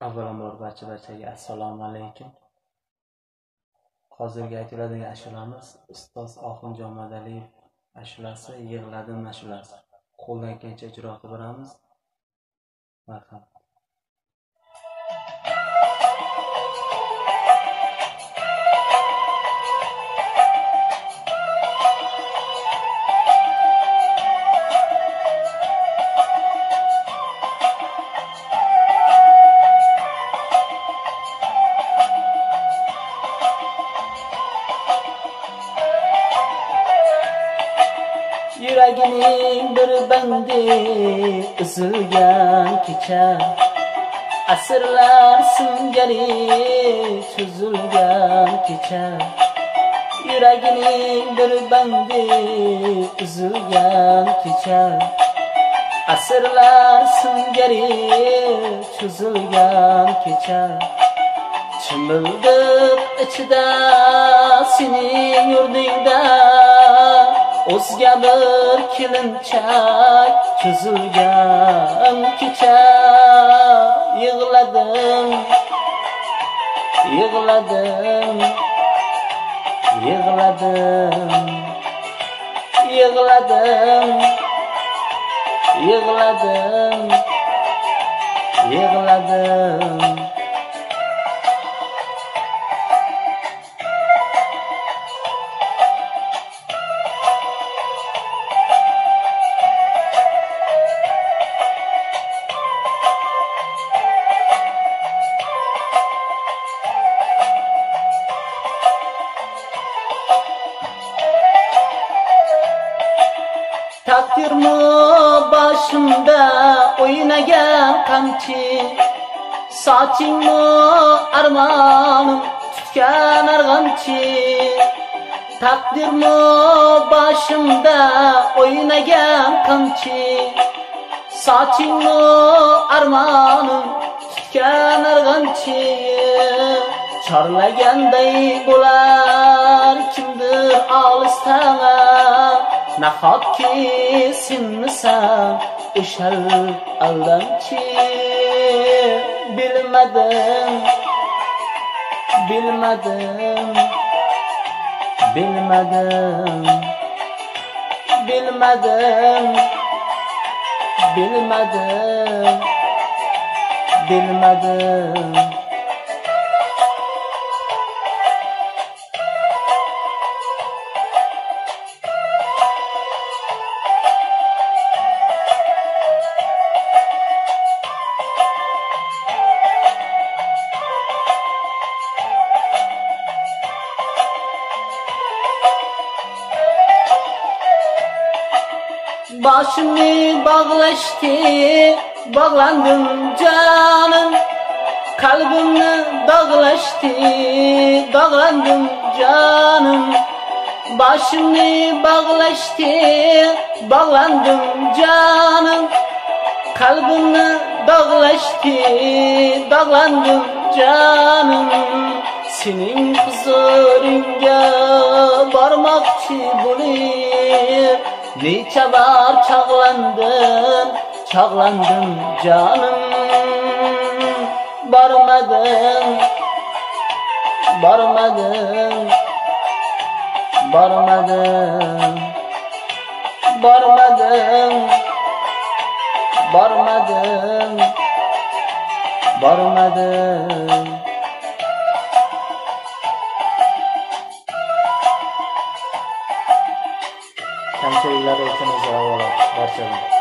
Avvalambor barchaga assalomu alaykum. Hozirgi aytiladigan ashulamiz ustoz Oxunjon Madaliyev ashulasi, yig'ladim ashulasi. Qo'ldan kelgancha ijro qilib boramiz. Marhamat. Yuragining bir bandi uzilgan kecha, asrlar singari cho'zilgan kecha. Yuragining bir bandi uzilgan kecha, asrlar singari cho'zilgan kecha. Chimildiq ichida sening yurdingda o'zga bir kelinchak cho'zilgan kecha. Yig'ladim, yig'ladim, yig'ladim, yig'ladim, yig'ladim, yig'ladim. Takdirmi başımda oynagan qamchi, sochingmi armonim tutgan arg'amchi. Takdirmi başımda oynagan qamchi, sochingmi armonim tutgan arg'amchi. Chorlaganday bo'lar kimdir olisdan, nahotki sinmisan o'shal aldamchi. Bilmadim, bilmadim, bilmadim, bilmadim, bilmadim, bilmadim. Başımı bağlaştı, bağlandım canım. Kalbimni dağlaştı, dağlandım canım. Başımı bağlaştı, bağlandım canım. Kalbimni dağlaştı, dağlandım canım. Senin huzuringa bormoqchi bo'lib necha bor chog'landim, chog'landim canım. Bormadim, bormadim, bormadim, bormadim, bormadim, bormadim. Kamchiliklar uchun uzr avvalo barchaga.